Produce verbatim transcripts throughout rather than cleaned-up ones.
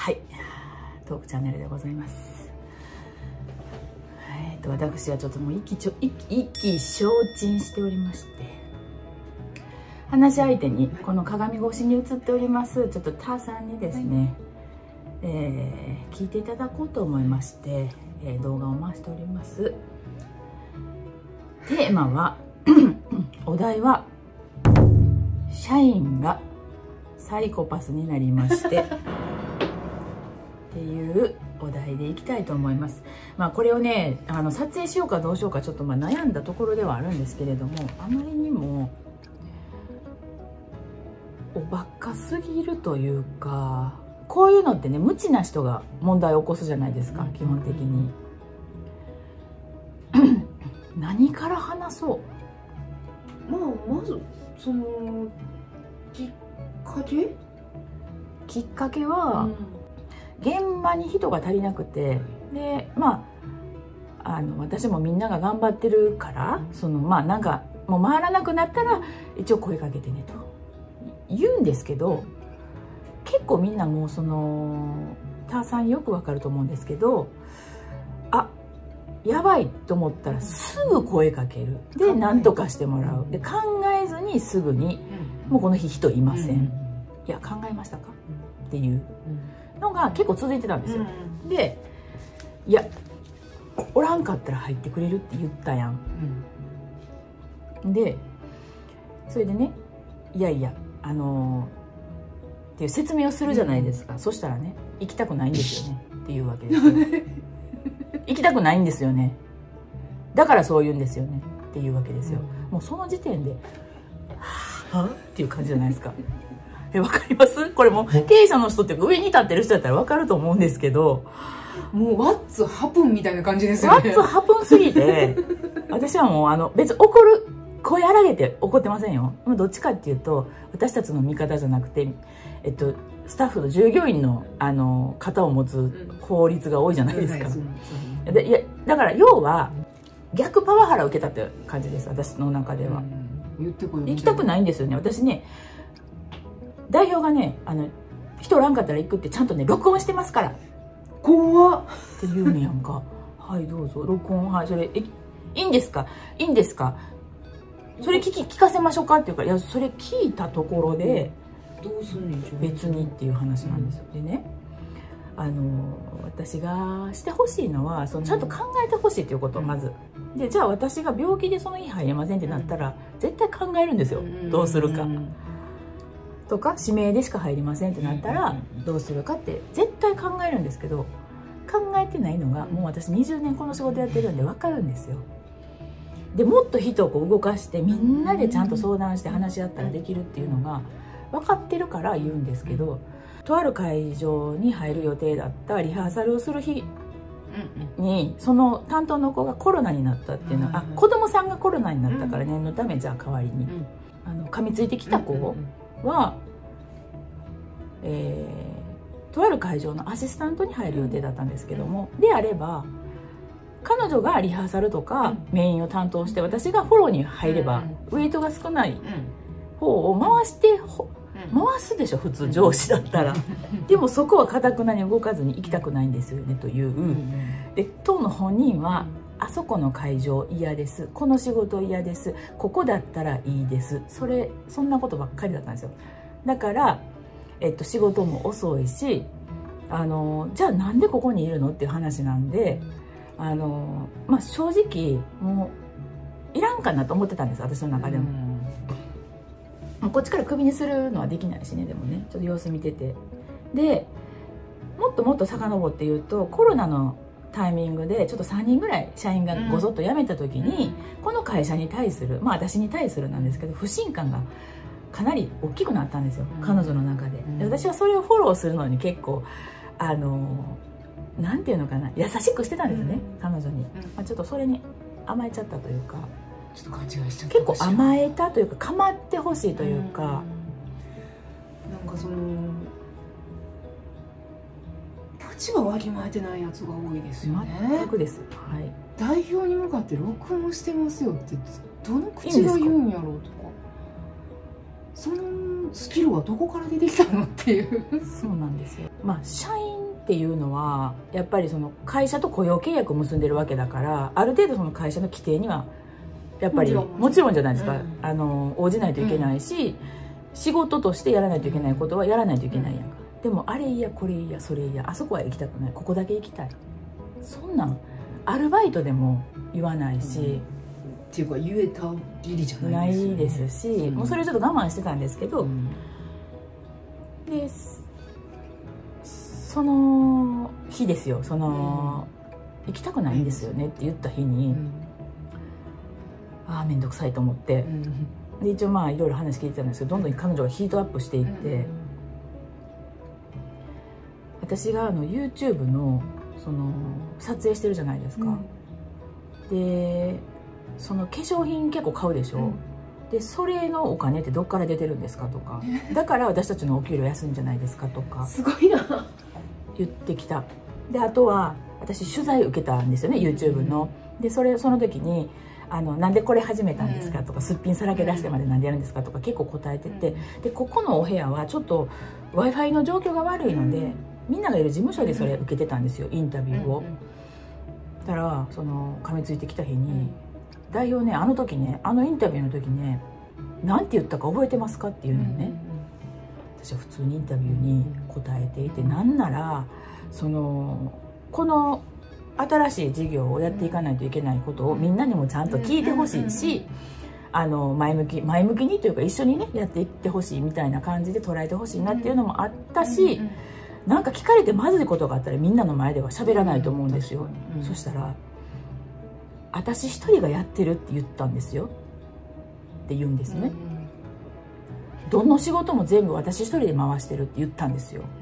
はいトークチャンネルでございます。えっと私はちょっともう意気ちょ意気意気消沈しておりまして、話し相手にこの鏡越しに映っておりますちょっとターさんにですね、はい、えー、聞いていただこうと思いまして、えー、動画を回しております。テーマはお題は社員がサイコパスになりましてっていうお題でいきたいと思います。まあこれをねあの撮影しようかどうしようかちょっとまあ悩んだところではあるんですけれども、あまりにもおバカすぎるというか、こういうのってね無知な人が問題を起こすじゃないですか、基本的に。何から話そう。 まあまずそのきっかけきっかけは、うん、現場に人が足りなくて、でまああの私もみんなが頑張ってるから、うん、そのまあなんかもう回らなくなったら一応声かけてねと言うんですけど、結構みんなもうそのターさんよくわかると思うんですけど、あやばいと思ったらすぐ声かける、で何とかしてもらう、で考えずにすぐにもうこの日人いません、いや考えましたかっていうのが結構続いてたんですよ。でいやおらんかったら入ってくれるって言ったやん、でそれでねいやいやあのー、っていう説明をするじゃないですか、うん、そしたらね行きたくないんですよねっていうわけですよ行きたくないんですよね、だからそう言うんですよねっていうわけですよ、うん、もうその時点ではぁっていう感じじゃないですか。えわかります？これも経営者の人っていうか上に立ってる人だったらわかると思うんですけど、 もうワッツハプンみたいな感じですよね。 ワッツハプンすぎて私はもうあの別に怒る声荒げて怒ってませんよ。どっちかっていうと私たちの味方じゃなくて、えっと、スタッフの従業員のあの方を持つ法律が多いじゃないですか。でいやだから要は逆パワハラを受けたって感じです、私の中では。 言ってこい。 行きたくないんですよね。私ね代表がねあの人おらんかったら行くってちゃんとね録音してますから。 怖っって言うねやんか。はいどうぞ録音、はいそれえいいんですかいいんですかそれ聞き聞かせましょうかって言うから、いやそれ聞いたところでどうすんねん別にっていう話なんですよ。でねあの私がしてほしいのはそのちゃんと考えてほしいっていうことをまずで、じゃあ私が病気でその日入れませんってなったら絶対考えるんですよ、どうするかとか、指名でしか入りませんってなったらどうするかって絶対考えるんですけど、考えてないのがもう私にじゅうねんこの仕事やってるんで分かるんですよ。でもっと人をこう動かしてみんなでちゃんと相談して話し合ったらできるっていうのが分かってるから言うんですけど、とある会場に入る予定だったリハーサルをする日にその担当の子がコロナになったっていうのは、あ子供さんがコロナになったから念のためじゃあ代わりにあの噛みついてきた子は、えー、とある会場のアシスタントに入る予定だったんですけども、であれば彼女がリハーサルとかメインを担当して私がフォローに入ればウェイトが少ない方を回して回すでしょ普通上司だったら。でもそこはかたくなに動かずに行きたくないんですよねという。で当の本人はあそこの会場嫌です、この仕事嫌です、ここだったらいいです、それそんなことばっかりだったんですよ。だから、えっと、仕事も遅いしあのじゃあなんでここにいるのっていう話なんで、あのまあ正直もういらんかなと思ってたんです私の中でも。もうこっちからクビにするのはできないしね、でもねちょっと様子見てて、でもっともっと遡って言うとコロナのタイミングでちょっとさんにんぐらい社員がごそっと辞めた時に、うん、この会社に対するまあ私に対するなんですけど不信感がかなり大きくなったんですよ、うん、彼女の中で。で私はそれをフォローするのに結構あのなんていうのかな優しくしてたんですね、うん、彼女に、まあ、ちょっとそれに甘えちゃったというか、 ちょっと勘違いしちゃった。 結構甘えたというか構ってほしいというか、うん、 なんかその立場わきまえてないやつが多いですよね。 全くです、はい、 代表に向かって録音してますよってどの口が言うんやろうとか、そのスキルはどこから出てきたのっていう。 そうなんですよ。まあ社員っていうのはやっぱりその会社と雇用契約を結んでるわけだから、ある程度その会社の規定にはやっぱりもちろんじゃないですか、うん、あの応じないといけないし、うん、仕事としてやらないといけないことはやらないといけないやんか、うん、でもあれいやこれいやそれいや、あそこは行きたくない、ここだけ行きたい、そんなんアルバイトでも言わないし、うん、 っていうか言えたぎりじゃないですよね。 ないですし、うん、もうそれちょっと我慢してたんですけど、うん、でその日ですよ、その、うん、行きたくないんですよねって言った日に、うん、ああ面倒くさいと思って、うん、で一応まあいろいろ話聞いてたんですけど、どんどん彼女がヒートアップしていって、うん、私があの YouTube のその撮影してるじゃないですか、うん、でその化粧品結構買うでしょ、うん、でそれのお金ってどっから出てるんですかとか、だから私たちのお給料安いんじゃないですかとかすごいな言ってきた。であとは私取材受けたんですよね YouTube の。でそれその時にあのなんでこれ始めたんですかとか、すっぴんさらけ出してまでなんでやるんですかとか結構答えてて、でここのお部屋はちょっと w i f i の状況が悪いので、みんながいる事務所でそれ受けてたんですよ、インタビューを。だからその噛みついてきた日に代表ね、あの時ね、あのインタビューの時ね、なんて言ったか覚えてますかっていうのよね。私は普通にインタビューに答えていて、なんならそのこの新しい事業をやっていかないといけないことをみんなにもちゃんと聞いてほしいし、あの前向き前向きにというか一緒にねやっていってほしいみたいな感じで捉えてほしいなっていうのもあったし、なんか聞かれてまずいことがあったらみんなの前では喋らないと思うんですよ。そしたら「私一人がやってるって言ったんですよ」って言うんですね。どの仕事も全部私一人で回してるって言ったんですよ。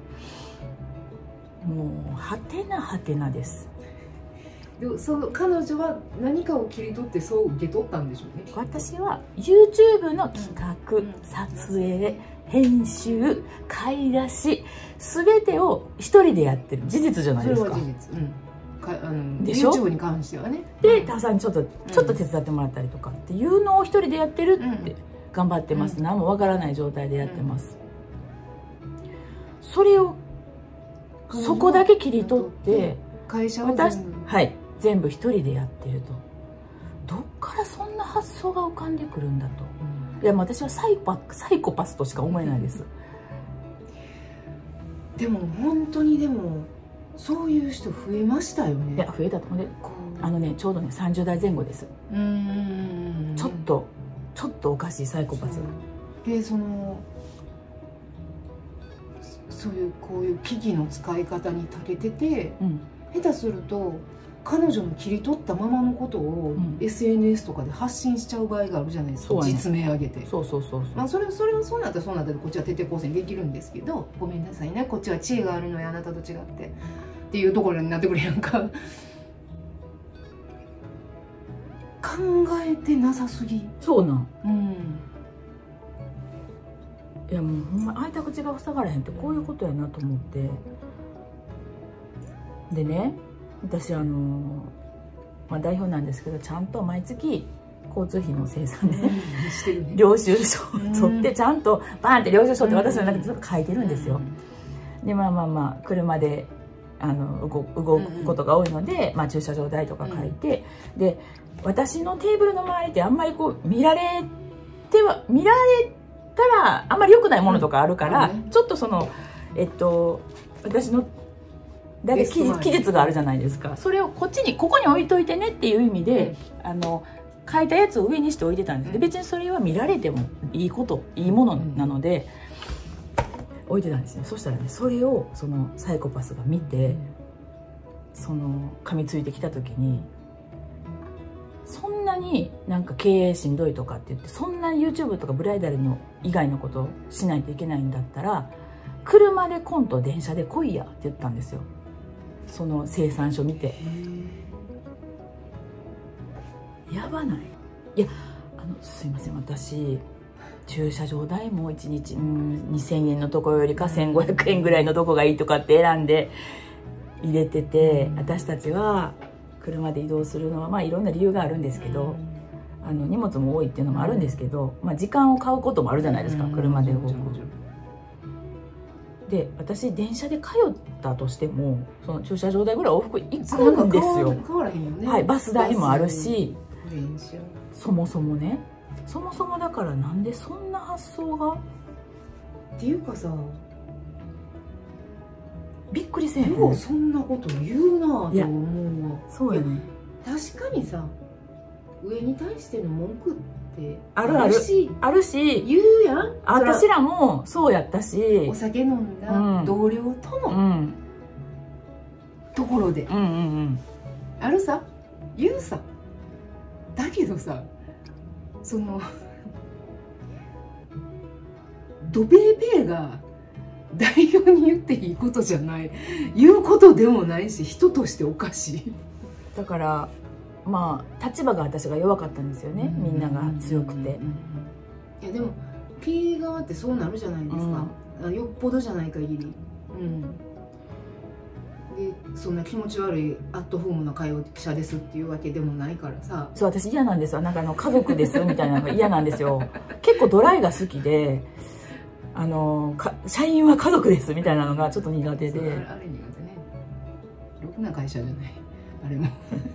もうはてなはてなです。 でもその彼女は何かを切り取ってそう受け取ったんでしょうね。 私は YouTube の企画、うん、撮影、編集、買い出し全てを一人でやってる。事実じゃないですか。 それは事実、うん、かあのでしょ YouTube に関してはね。 でタオさんにちょっとちょっと手伝ってもらったりとかっていうのを一人でやってるって、うん、頑張ってます、うん、何もわからない状態でやってます、うん、それをそこだけ切り取って会社を私はい全部一人でやってると、どっからそんな発想が浮かんでくるんだと、うん、いや私はサイパサイコパスとしか思えないです。 でも本当にでもそういう人増えましたよね。 いや増えたと思うね。あのねちょうどねさんじゅう代前後です。うん、ちょっとちょっとおかしいサイコパスで、そのそういうこういう機器の使い方に長けてて、うん、下手すると彼女の切り取ったままのことを エスエヌエス とかで発信しちゃう場合があるじゃないですか、うん、実名上げて。 そうそうそうそう、 まあ、それそれはそうなったらそうなったらこっちは徹底抗戦できるんですけど、ごめんなさいねこっちは知恵があるのよあなたと違ってっていうところになってくるやんか。考えてなさすぎ。 そうなん、うん、いやもうほんま開いた口が塞がれへんってこういうことやなと思って。でね私あの、まあ、代表なんですけどちゃんと毎月交通費の精算で、ね、領収書を取ってちゃんとバーンって領収書って私の中でちょっと書いてるんですよ。でまあまあまあ車であの 動, 動くことが多いので、まあ、駐車場代とか書いて、で私のテーブルの周りってあんまりこう見られては見られたらあんまり良くないものとかあるから、うん、ちょっとそのえっと私のだいぶ期日があるじゃないですか。それをこっちにここに置いといてねっていう意味で、うん、あの書いたやつを上にして置いてたんです。で別にそれは見られてもいいこといいものなので、うん、置いてたんですね。そしたらねそれをそのサイコパスが見て、うん、その噛みついてきた時に、そんなになんか経営しんどいとかって言ってそんな YouTube とかブライダルの以外のことをしないといけないんだったら車で来んと電車で来いやって言ったんですよ。その生産書見てやばない？いやあのすいません私駐車場代もいちにちうんにせんえんのとこよりかせんごひゃくえんぐらいのとこがいいとかって選んで入れてて、私たちは車で移動するのはまあいろんな理由があるんですけど、あの荷物も多いっていうのもあるんですけど、まあ、時間を買うこともあるじゃないですか、車で動く。 で私電車で通ったとしてもその駐車場代ぐらい往復行くんですよ。 変わらへんよね。 はい、バス代もあるし、 電車そもそもね、そもそもだからなんでそんな発想がっていうかさ、 びっくりせん。 ようそんなこと言うなと思うわ。 そうやね。 確かにさ、上に対しての文句ってあるあるあるし、 言うやん。 私らもそうやったし、 お酒飲んだ同僚とのところであるさ、言うさ。だけどさ、そのドベーベーが代表に言っていいことじゃない、言うことでもないし、人としておかしい。 だからまあ立場が私が弱かったんですよね、みんなが強くて。 いやでも P 側ってそうなるじゃないですか、うん、よっぽどじゃない限り。うんでそんな気持ち悪いアットホームな会話者ですっていうわけでもないからさ。 そう、私嫌なんですよ。なんかあの家族ですみたいなのが嫌なんですよ。結構ドライが好きで、あのか社員は家族ですみたいなのがちょっと苦手で。あれ、あれ苦手ね。 ろくな会社じゃないあれも。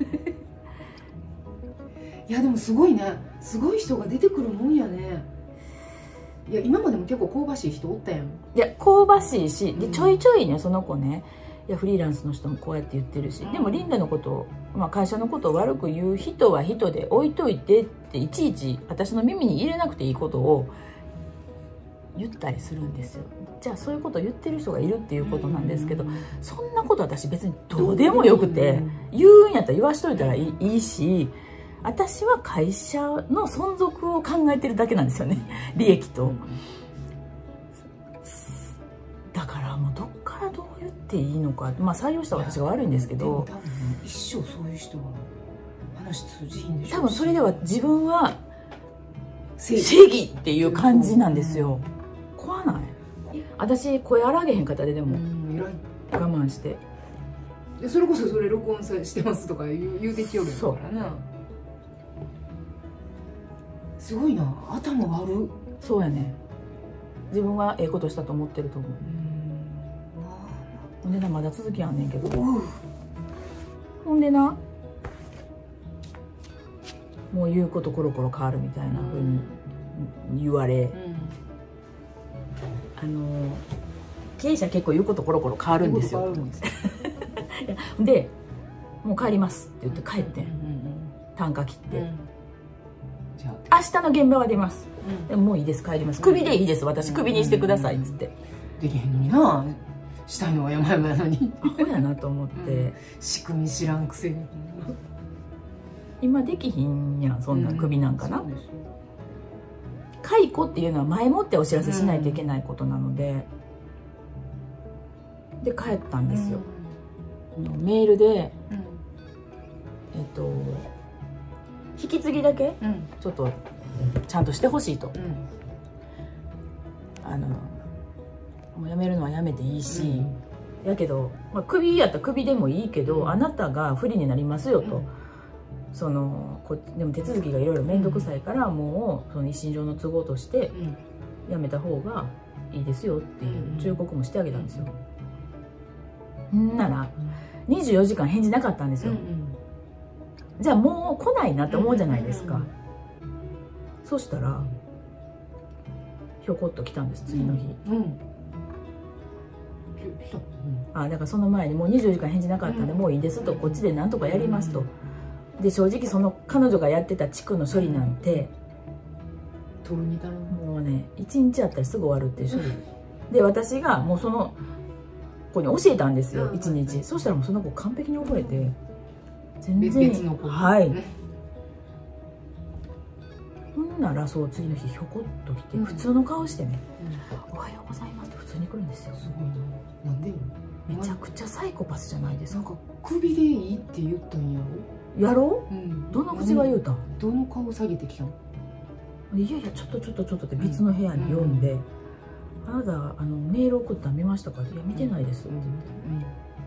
いやでもすごいね、すごい人が出てくるもんやね。いや今までも結構香ばしい人おったやん。いや香ばしいし、でちょいちょいねその子ね、いやフリーランスの人もこうやって言ってるし、でもリンダのことを、まあ、会社のことを悪く言う人は人で置いといてっていちいち私の耳に入れなくていいことを言ったりするんですよ。じゃあそういうことを言ってる人がいるっていうことなんですけど、そんなこと私別にどうでもよくて、言うんやったら言わしといたらいい、いいし、私は会社の存続を考えてるだけなんですよね、利益と。だからもうどっからどう言っていいのか、まあ採用した私が悪いんですけど、 多分一生そういう人は話通じひんでしょ。 多分それでは自分は正義っていう感じなんですよ。怖ない？私声荒げへん方ででも我慢して、 でそれこそそれ録音してますとか言う、言うてきよるやからな。すごいな、頭悪っ。 そうやね、自分はええことしたと思ってると思う。ほんでな、まだ続きあんねんけど、ほんでな、もう言うことコロコロ変わるみたいなふうに言われ、あの経営者結構言うことコロコロ変わるんですよ。でもう帰りますって言って帰ってん、単価切って、明日の現場は出ます、でももういいです、帰ります、クビでいいです、私クビにしてくださいっつって。 できへんのにな、したいのは山々やのに。 アホやなと思って、 仕組み知らんくせに。 今できひんやん、そんなクビなんかな。解雇っていうのは前もってお知らせしないといけないことなので、で帰ったんですよ。メールで、えっと引き継ぎだけちょっとちゃんとしてほしいと、あのもう辞めるのは辞めていいし、やけど、まあ、クビやったらクビでもいいけど、あなたが不利になりますよと。そのこでも手続きがいろいろ面倒くさいから、もうその一身上の都合として辞めた方がいいですよっていう忠告もしてあげたんですよ。んならにじゅうよじかん返事なかったんですよ。じゃあもう来ないなって思うじゃないですか。そしたらひょこっと来たんです、次の日。あ、だからその前にもうにじゅうよじかん返事なかったんで、もういいですと、こっちでなんとかやりますと。で正直その彼女がやってた地区の処理なんてもうねいちにちあったらすぐ終わるっていう処理で、私がもうその子に教えたんですよ、いちにち。そしたらもうその子完璧に覚えて、全然別の子、はい。ほんならそう次の日ひょこっと来て、普通の顔してね「おはようございます」って普通に来るんですよ。 すごいな。なんでよ。 めちゃくちゃサイコパスじゃないですか。 なんか首でいいって言ったんやろ。 やろう、うん、どの口が言うたん？ どの顔下げてきたの？ いやいやちょっとちょっとちょっとって別の部屋に読んで、うん、あなたあのメール送ったの見ましたか？いや見てないですって言って、うんうん、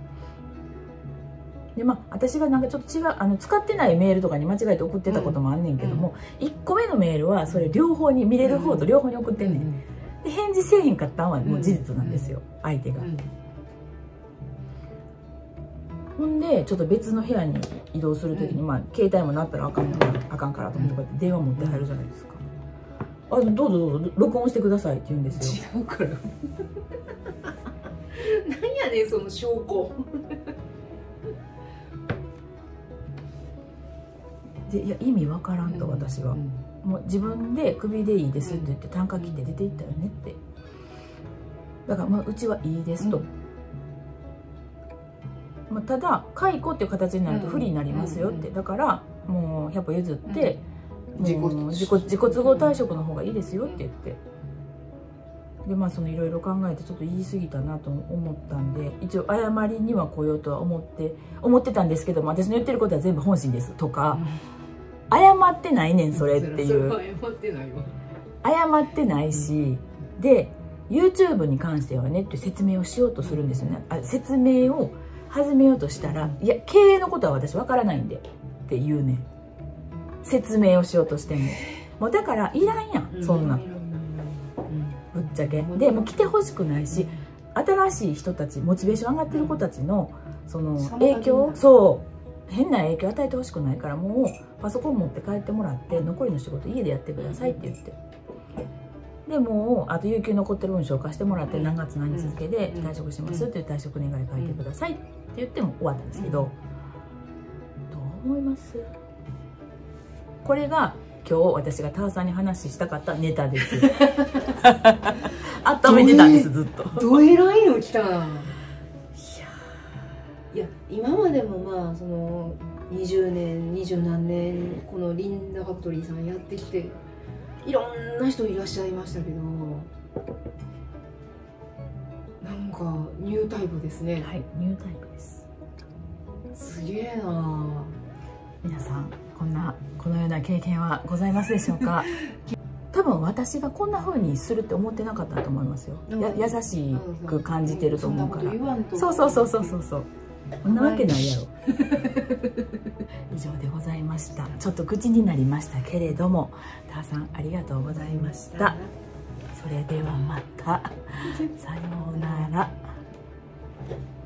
でまあ私がなんかちょっと違うあの使ってないメールとかに間違えて送ってたこともあんねんけども、うん、いっこめのメールはそれ両方に見れる方と両方に送ってんねん、 で返事せえへんかったんはもう事実なんですよ、相手が。ほんでちょっと別の部屋に移動する時に、まあ携帯も鳴ったらあかんからあかんからと思ってこうやって電話持って入るじゃないですか。あ、どうぞどうぞ録音してくださいって言うんですよ。 違うからなんやねんその証拠で、いや意味わからんと私は、もう自分でクビでいいですって言って単価切って出ていったよねって。だからまあうちはいいですと、まあただ解雇っていう形になると不利になりますよって。だからもうひゃっぽ譲って自己自己自己都合退職の方がいいですよって言って、でまあそのいろいろ考えてちょっと言い過ぎたなと思ったんで、一応謝りには来ようとは思って思ってたんですけども、私の言ってることは全部本心ですとか、うん、謝ってないねんそれっていう、 謝ってないわ、 謝ってないし、で YouTube に関してはねって説明をしようとするんですよね。あ、説明を始めようとしたら、いや経営のことは私わからないんでって言うねん。説明をしようとしてももうだからいらんやんそんな、ぶっちゃけ。でもう来てほしくないし、新しい人たちモチベーション上がってる子たちのその影響、そう変な影響与えてほしくないから、もうパソコン持って帰ってもらって残りの仕事家でやってくださいって言って、でもうあと有給残ってる分消化してもらって何月何日付で退職しますっていう退職願い書いてくださいって言っても終わったんですけど、どう思います？これが今日私がターさんに話したかったネタです温めてたんですずっと。 どえらいの来たな。いやいや今までもまあそのにじゅうねんにじゅうなんねんこのリンダファクトリーさんやってきていろんな人いらっしゃいましたけど、なんかニュータイプですね。 はい、ニュータイプです。 すげえな。 皆さんこんなこのような経験はございますでしょうか？多分私がこんな風にするって思ってなかったと思いますよ。や優しく感じてると思うから。そうそうそうそうそうそう。こんなわけないやろ。以上でございました。ちょっと口になりましたけれども、ターさんありがとうございました。それではまた。さようなら。